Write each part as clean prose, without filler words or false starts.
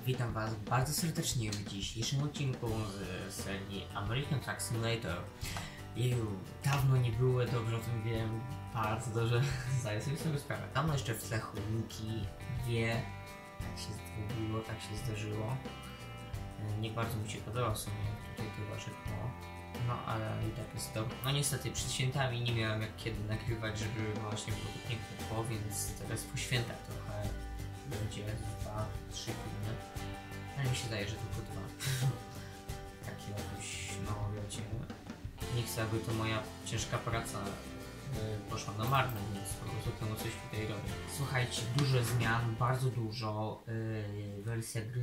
Witam Was bardzo serdecznie w dzisiejszym odcinku z serii American Truck Simulator. Dawno nie było, dobrze o tym wiem, bardzo dobrze zdaję sobie sprawę. Dawno jeszcze w tle chomiki, tak się zdarzyło, tak się zdarzyło. Nie bardzo mi się podoba w sumie tutaj to wasze tło. No ale i tak jest to. No niestety przed świętami nie miałem jak kiedy nagrywać, żeby właśnie było to piękne tło, więc teraz po świętach trochę będzie 2-3 filmy. Ale mi się zdaje, że tylko 2. Takie jakoś, no wiecie, nie chcę, aby to moja ciężka praca poszła na marne, więc po prostu temu coś tutaj robię. Słuchajcie, dużo zmian, bardzo dużo. Wersja gry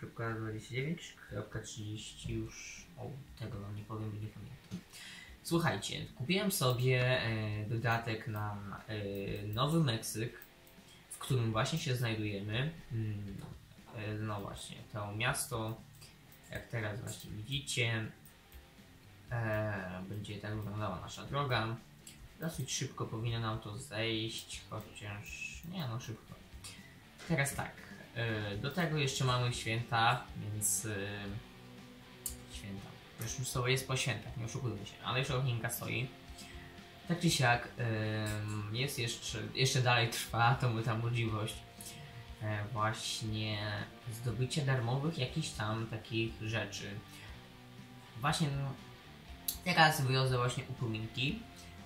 1.29.30 już, tego wam nie powiem, bo nie pamiętam. Słuchajcie, kupiłem sobie dodatek na Nowy Meksyk, w którym właśnie się znajdujemy. No właśnie, to miasto, jak teraz właśnie widzicie, będzie tak wyglądała nasza droga. Dosyć szybko powinno nam to zejść, chociaż nie no szybko. Teraz tak, do tego jeszcze mamy święta, więc święta. Już sobie jest po świętach, nie oszukujmy się, ale jeszcze choinka stoi. Tak czy siak, jest jeszcze dalej trwa ta możliwość właśnie zdobycia darmowych jakichś tam takich rzeczy. Właśnie teraz wywiozę właśnie upominki,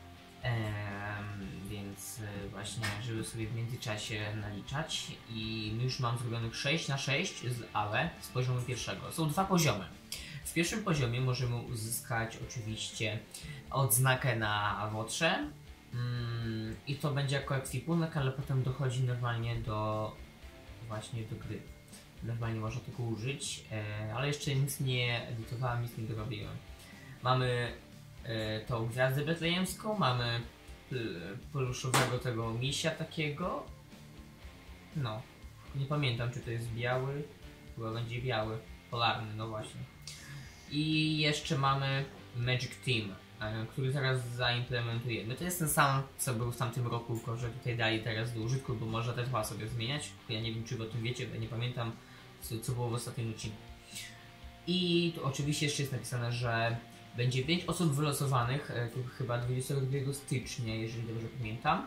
więc właśnie żeby sobie w międzyczasie naliczać i już mam zrobionych 6×6 z AWE z poziomu pierwszego. Są 2 poziomy. W pierwszym poziomie możemy uzyskać oczywiście odznakę na Łotrze i to będzie jako ekwipunek, ale potem dochodzi normalnie do gry. Normalnie można tego użyć, ale jeszcze nic nie edytowałem, nic nie dorobiłem. Mamy tą gwiazdę betlejemską, mamy pluszowego tego misia takiego. No, nie pamiętam czy to jest biały, chyba będzie biały, polarny, no właśnie. I jeszcze mamy Magic Team, który zaraz zaimplementujemy. To jest ten sam, co był w tamtym roku, tylko że tutaj dali teraz do użytku, bo można te tła sobie zmieniać. Ja nie wiem, czy wy o tym wiecie, bo ja nie pamiętam, co było w ostatnim odcinku. I tu oczywiście jeszcze jest napisane, że będzie 5 osób wylosowanych, chyba 22 stycznia, jeżeli dobrze pamiętam,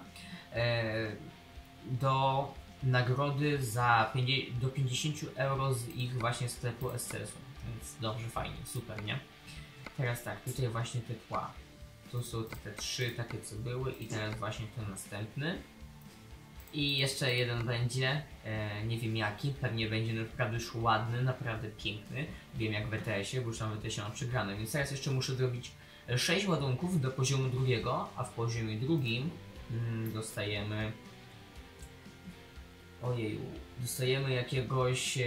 do nagrody do 50 euro z ich właśnie sklepu SCS-u. Więc dobrze, fajnie, super, nie? Teraz tak, tutaj właśnie te tła. Tu są te 3 takie co były i teraz właśnie ten następny. I jeszcze jeden będzie, nie wiem jaki, pewnie będzie naprawdę już ładny, naprawdę piękny. Wiem jak w ETS-ie, bo już tam w ETS-ie mam przegrane, więc teraz jeszcze muszę zrobić 6 ładunków do poziomu drugiego, a w poziomie drugim dostajemy... Ojeju, dostajemy jakiegoś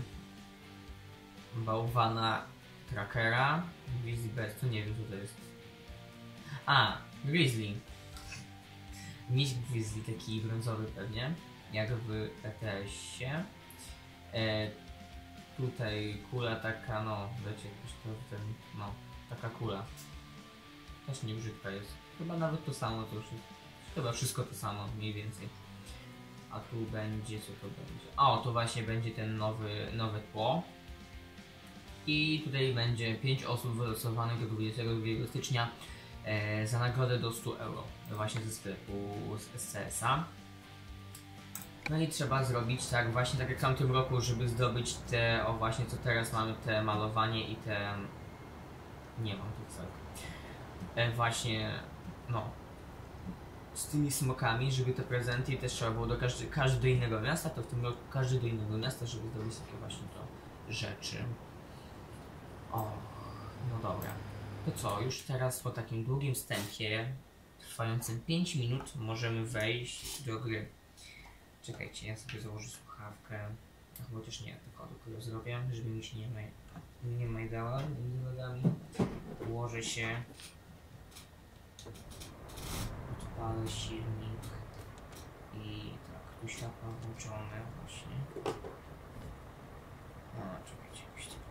bałwana trackera, Grizzly Bear, to nie wiem co to jest. A, Grizzly. Miś Grizzly, taki brązowy pewnie, jak w ETS-ie. Tutaj kula taka, no wiecie, no, taka kula. Też nie brzydka jest. Chyba nawet to samo, to już jest, chyba wszystko to samo, mniej więcej. A tu będzie, co to będzie? O, to właśnie będzie ten nowe tło. I tutaj będzie 5 osób wylosowanych do 22 stycznia za nagrodę do 100 euro. Właśnie ze sklepu z SCS-a. No i trzeba zrobić tak właśnie tak jak w tamtym roku, żeby zdobyć te, właśnie co teraz mamy, te malowanie i te... Nie mam tych cech. Właśnie, no. Z tymi smokami, żeby te prezenty i też trzeba było do każdy do innego miasta, to w tym roku każdy do innego miasta, żeby zdobyć takie właśnie to rzeczy. O, no dobra. To co, już teraz po takim długim wstępie, trwającym 5 minut, możemy wejść do gry. Czekajcie, ja sobie założę słuchawkę, chociaż nie, tylko zrobię, żeby mi się nie majdała między nogami. Ułożę się, odpalę silnik i tak, tu światło włączone właśnie. O, czekajcie, jakoś tutaj.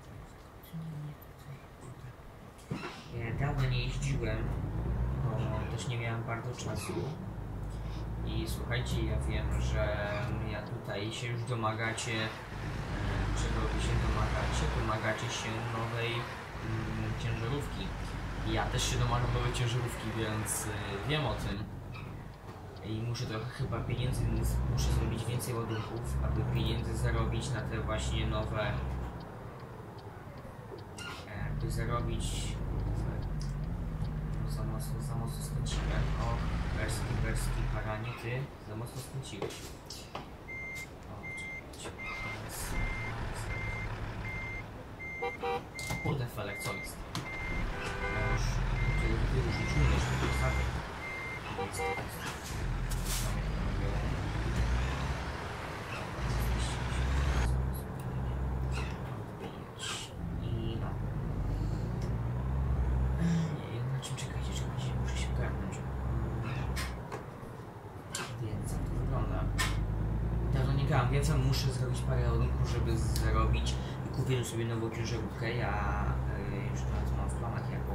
Dawno nie jeździłem, bo też nie miałem bardzo czasu. I słuchajcie, ja wiem, że ja tutaj się już domagacie czego domagacie się nowej ciężarówki. Ja też się domagam nowej ciężarówki, więc wiem o tym. I muszę trochę chyba pieniędzy, muszę zrobić więcej ładunków, aby pieniędzy zarobić na te właśnie nowe... By zarobić... Za mocno skręciłem. O, berski, paranie, ty za mocno skręciłeś. O, czekajcie. Kurde, Felek, co jest? Już, ty już nie czujesz, że to jest tak. I no. Na czym czekajcie, muszę się ogarnąć. Więc jak to wygląda? Dawno nie grałem, więc muszę zrobić parę ładunków, żeby zarobić. Kupiłem sobie nową ciężarówkę, ja już nawet mam w planach jaką.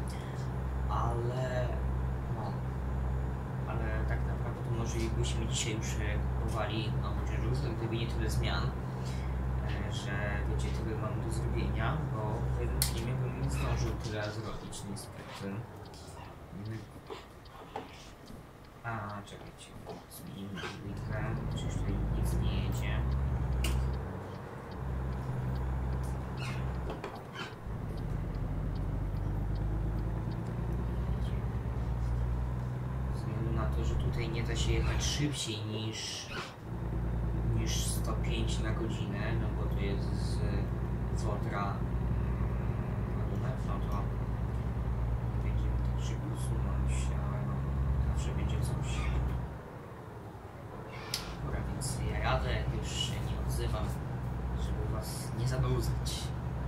Ale no. Ale tak naprawdę to może jakbyśmy dzisiaj już kupowali nową ciężarówkę, gdyby nie tyle zmian, że wiecie, tyle mam do zrobienia, bo w jednym filmie bym nie zdążył tyle zrobić niestety. A, czekajcie, zmienimy litrę, przecież tutaj nic nie jedzie. Ze względu na to, że tutaj nie da się jechać szybciej niż 105 na godzinę, no bo to jest z Wodra ładunek, no to nie będziemy tak szybko usunąć, ale no, zawsze będzie coś. Dobra, więc ja jadę, jak już się nie odzywam, żeby was nie zanudzać.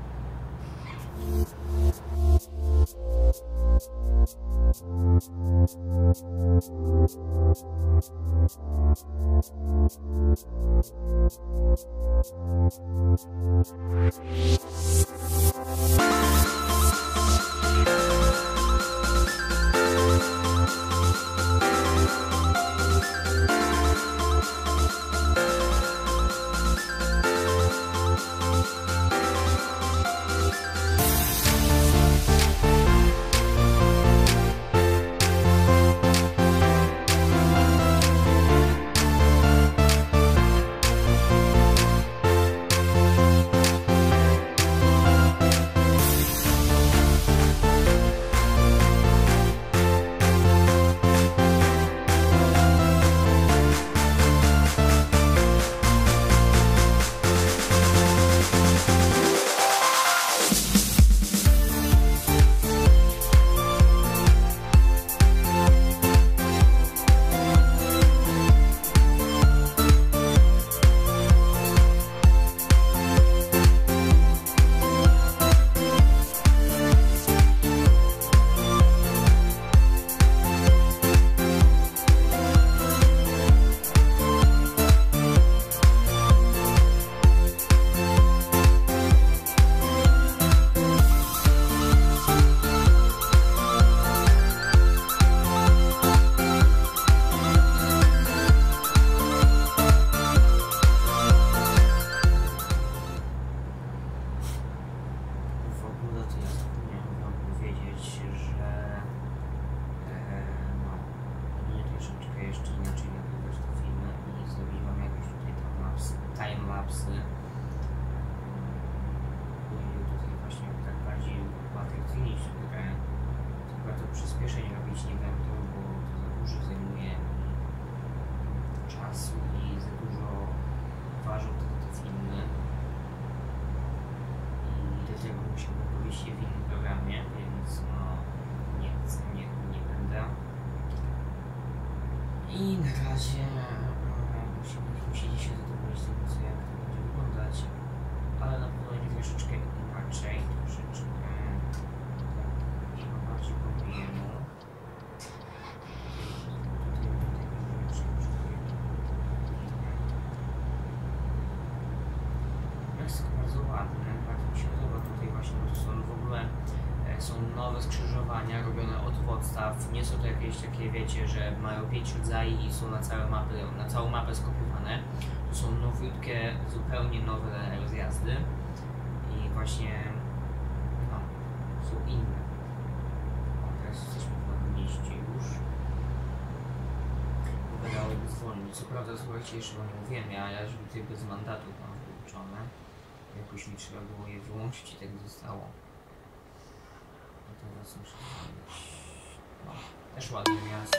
timelapsy. I tutaj właśnie tak bardziej atrakcyjniejsze trochę. Tylko to przyspieszenie robić nie będę, bo to za dużo zajmuje czasu i za dużo ważą te filmy. I do tego musimy powiedzieć je w innym programie, więc no nie będę. I na razie musicie się zadowolić z tego, co jak to będzie wyglądać, ale na pewno nie troszeczkę inaczej, troszeczkę chyba bardziej po mojemu. Jest bardzo ładny, bardzo mi się podoba tutaj właśnie, bo to są w ogóle są nowe skrzyżowania robione od podstaw, nie są to jakieś takie, wiecie, że mają 5 rodzajów i są na całą mapę skopiowane. To są nowiutkie, zupełnie nowe rozjazdy i właśnie no, są inne. O, teraz jesteśmy w Nowym Mieście już. Wydałoby zwolnić. Co prawda, słuchajcie, jeszcze wam nie mówiłem, ja żeby tutaj bez mandatu mam wyłączone. Jakoś mi trzeba było je wyłączyć i tak zostało. A teraz muszę znaleźć. No, też ładne miasto.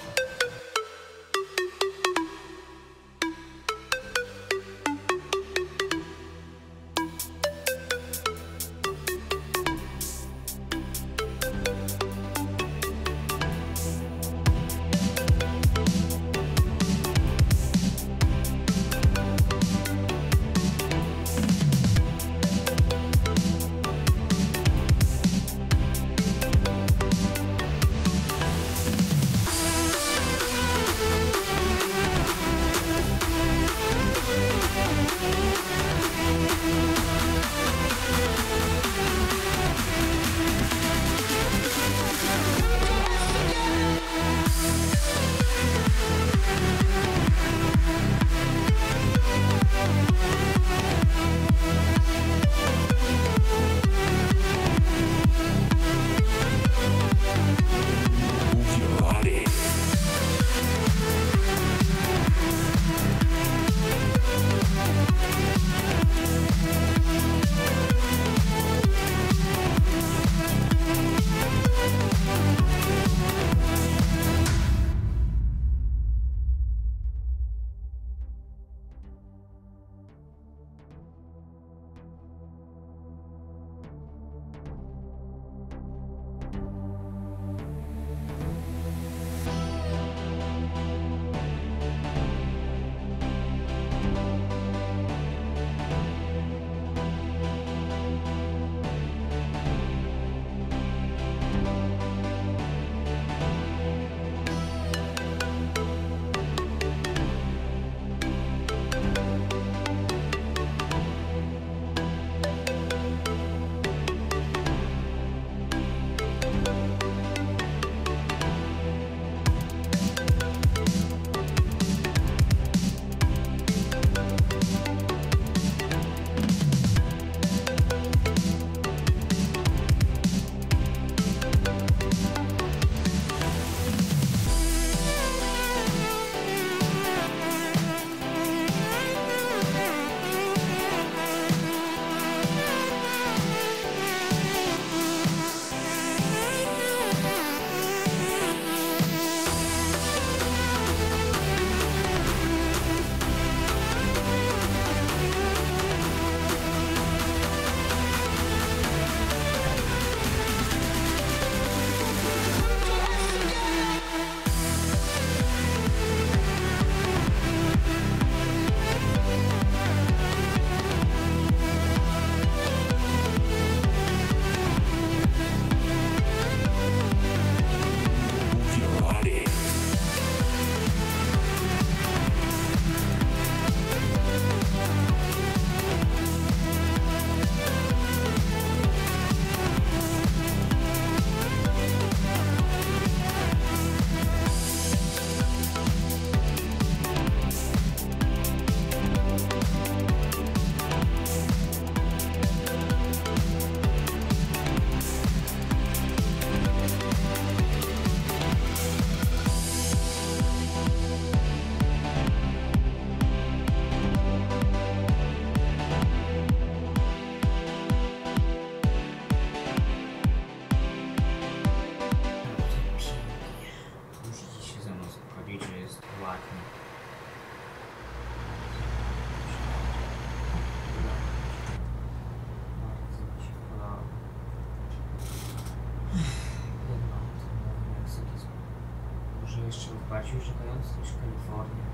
bardziej używający niż Kalifornia.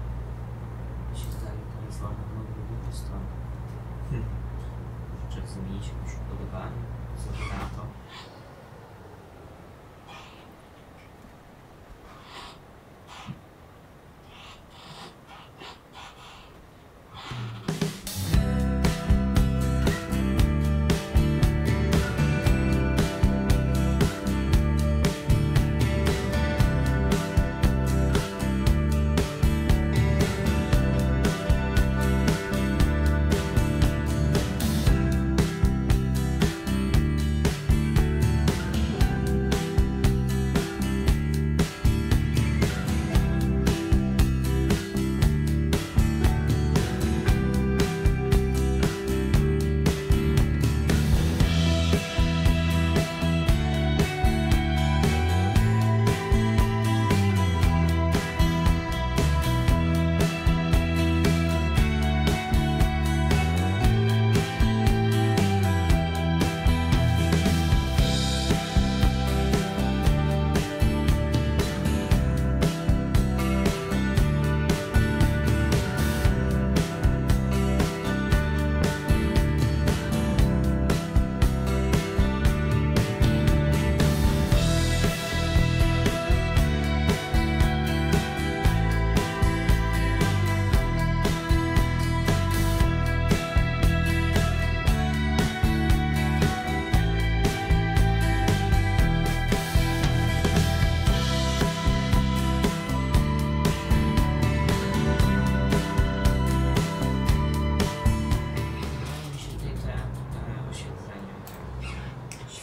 Mi się zdaje, Kalifornia mogła być stąd. Życzę zmienić jakieś upodobanie, co by na to.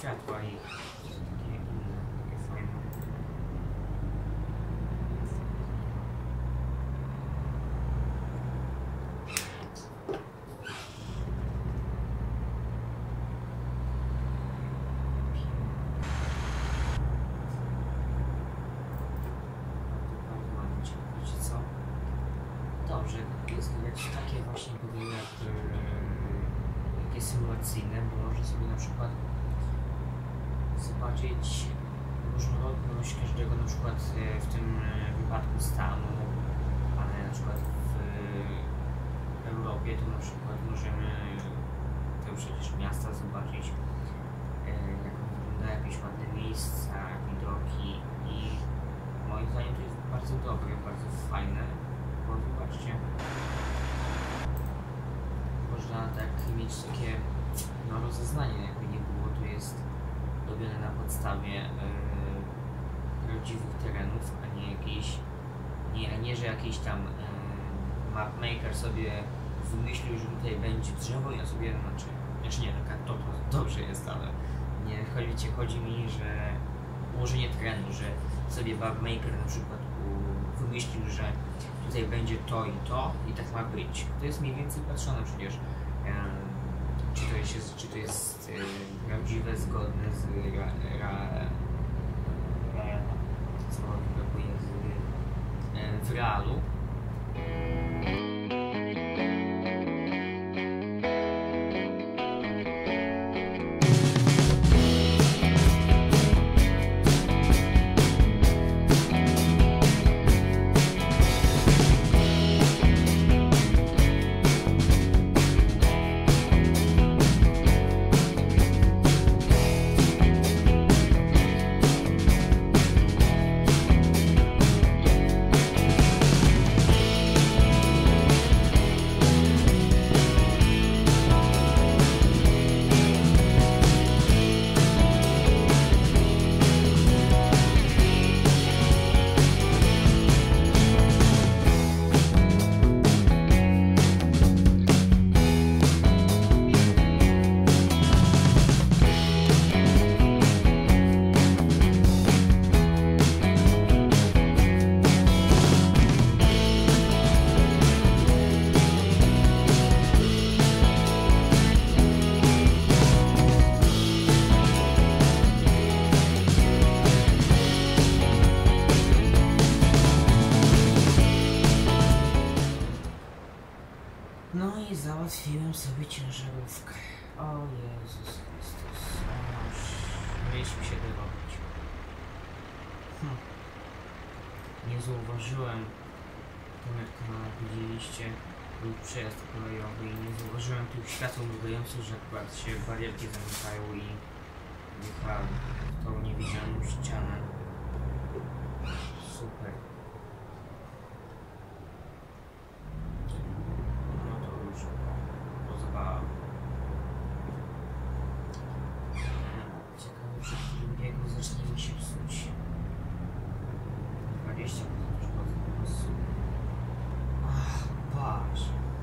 światła i takie inne, takie fajne. Wiecie co? Dobrze, jest widać takie właśnie budynki takie symulacyjne, bo można sobie na przykład zobaczyć różnorodność każdego na przykład w tym wypadku stanu, ale na przykład w Europie to na przykład możemy to przecież miasta zobaczyć, jak wyglądają jakieś ładne miejsca, widoki i moim zdaniem to jest bardzo dobre, bardzo fajne, bo zobaczcie, można tak mieć takie rozeznanie, jakby nie było, to jest robione na podstawie prawdziwych terenów, a nie jakieś, nie że jakiś tam mapmaker sobie wymyślił, że tutaj będzie drzewo i ja sobie, znaczy nie, taka to dobrze jest, ale nie, chodzi mi, że ułożenie terenu, że sobie mapmaker na przykład wymyślił, że tutaj będzie to i tak ma być. To jest mniej więcej patrzone przecież, czy to jest prawdziwe, zgodne z w realu. No i załatwiłem sobie ciężarówkę. O Jezus Chrystus. Mieliśmy się dorobić. Nie zauważyłem, tam jak widzieliście, był przejazd kolejowy i nie zauważyłem tych światł mrugających, że akurat się barierki zamykają i jechałem w tą niewidzialną ścianę. Super. Ciekawe, że w tym biegu zacznie mi się psuć. 20% już po ach, patrz.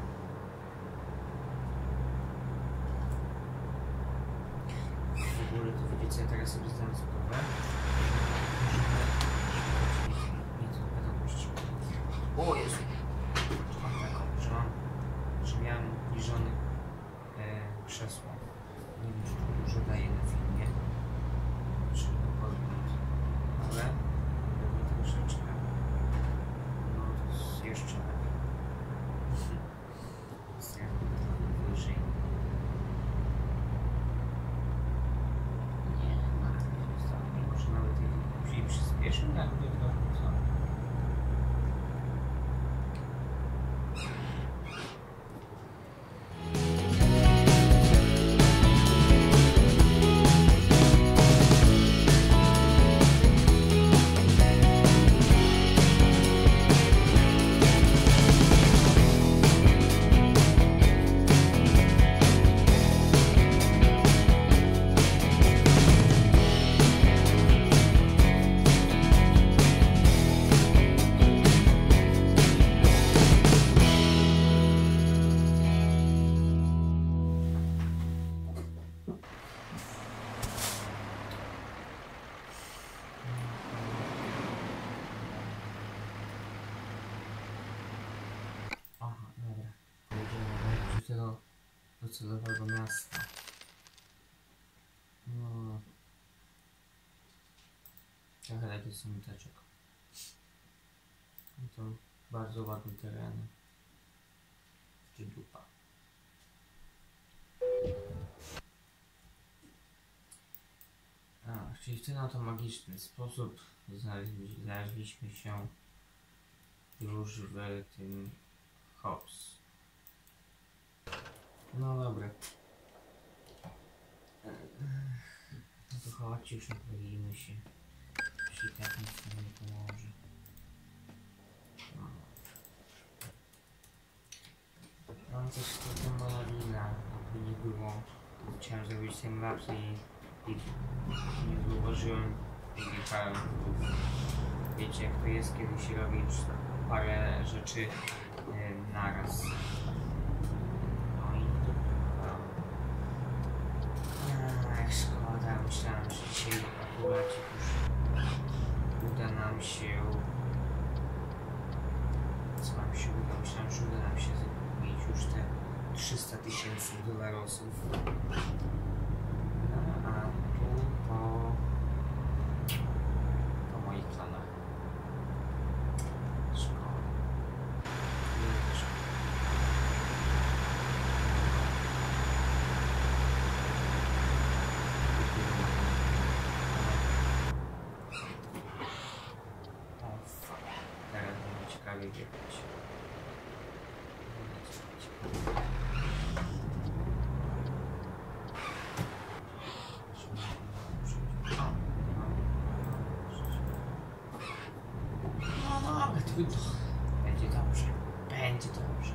W ogóle to wiecie co, ja teraz sobie zdam sprawę. Nie, to będę puścił. O Jezu! Mam taką, że miałem obniżony krzesło. Nie wiem, czy to dużo daje na filmie, czy na podgląd, ale pewnie troszeczkę. No to jest jeszcze lepiej. Stawiam trochę wyżej. Nie, może nawet później przyspieszę, jakby to co? docelowego miasta. No. Trochę takie smuteczek. No to bardzo ładne tereny. Czy dupa. Czyli w ten oto magiczny sposób znaleźliśmy się już w tym Hobbs. No dobra. No to chodź, już naprawimy się. Jeśli tak nic nam nie pomoże. Mam coś z tym moja wina, jakby nie było. Chciałem zrobić ten lapsy i nie zauważyłem i wjechałem. Wiecie jak to jest, kiedy się robi już parę rzeczy naraz. No i szkoda, myślałem, że dzisiaj akurat już uda nam się. Co nam się uda? Myślałem, że uda nam się mieć już te 300 000 dolarosów. No a tu po moich planach. Szkoda. O fuck. Teraz będzie ciekawie wjechać. Będzie dobrze. Będzie dobrze.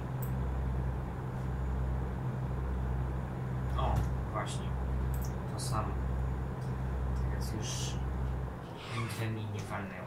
O, właśnie. To samo. Teraz już nic mi nie walnęło.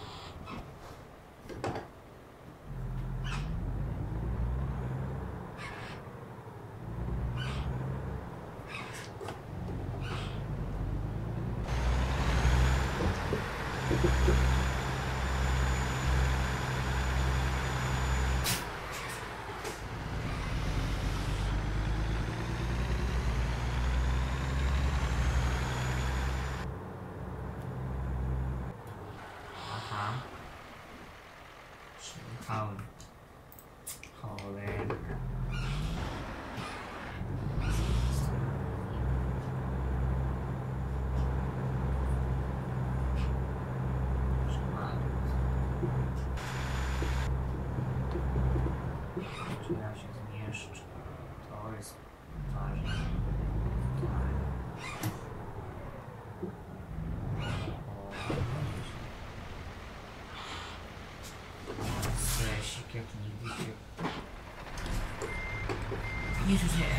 Aha. Przyjechałem. Cholerka. Czy ja się zmieszczę? To jest ważne. Stresik jak nigdy się... Jezus nie!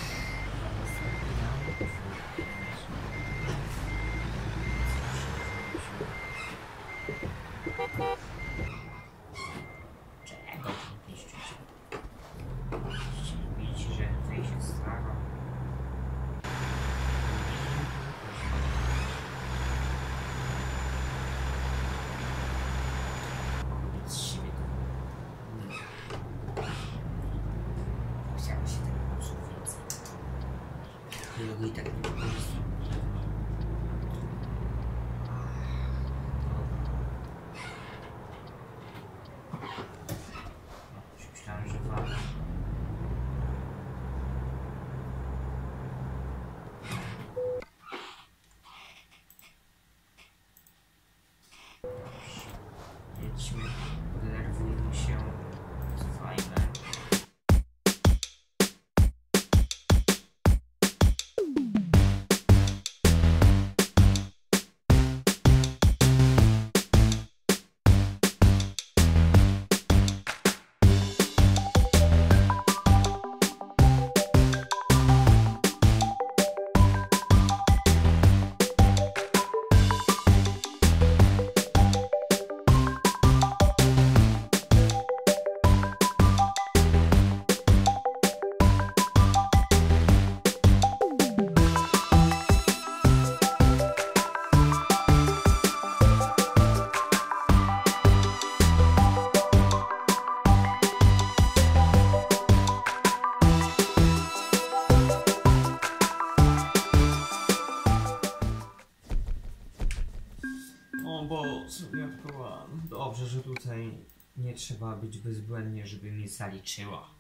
Czego tu piszczycie? Widzicie, że tutaj się stara. Mogę być z siebie. Chciałem się tego nauczyć więcej. Tego i tak nie wykorzystam. Myślałem, że wam. Jedźmy, podenerwujmy się, cofajmy. bo sobie odpływam. Dobrze, że tutaj nie trzeba być bezbłędnie, żeby mi zaliczyło.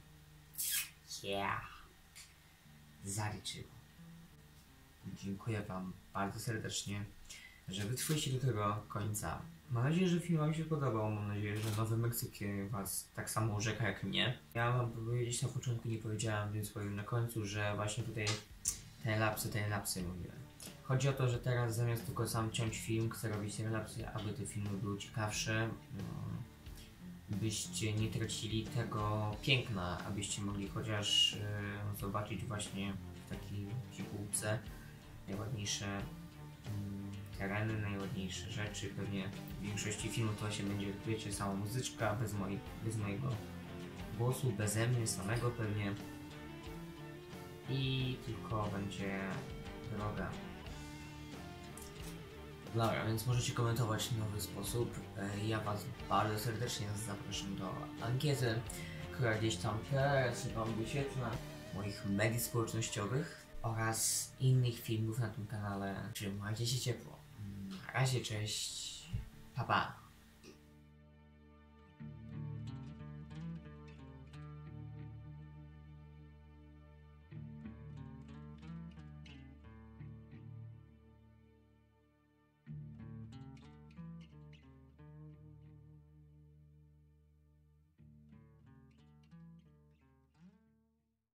Zaliczyło. Dziękuję wam bardzo serdecznie, że wytrwaliście do tego końca. Mam nadzieję, że film wam się podobał. Mam nadzieję, że Nowy Meksyk was tak samo urzeka jak mnie. Ja mam powiedzieć na początku, nie powiedziałem, więc powiem na końcu, że właśnie tutaj te lapsy mówiłem. Chodzi o to, że teraz zamiast tylko sam ciąć film, chcę robić relapsy, aby te filmy były ciekawsze, byście nie tracili tego piękna, abyście mogli chociaż zobaczyć właśnie w takiej pigułce najładniejsze tereny, najładniejsze rzeczy. Pewnie w większości filmów to się będzie, wiecie, sama muzyczka, bez mojego głosu, beze mnie samego pewnie. I tylko będzie droga. Dobra, więc możecie komentować w nowy sposób. Ja was bardzo serdecznie zapraszam do ankiety, która gdzieś tam teraz się wam wyświetla, moich mediów społecznościowych oraz innych filmów na tym kanale. Trzymajcie się ciepło. Na razie, cześć, pa pa.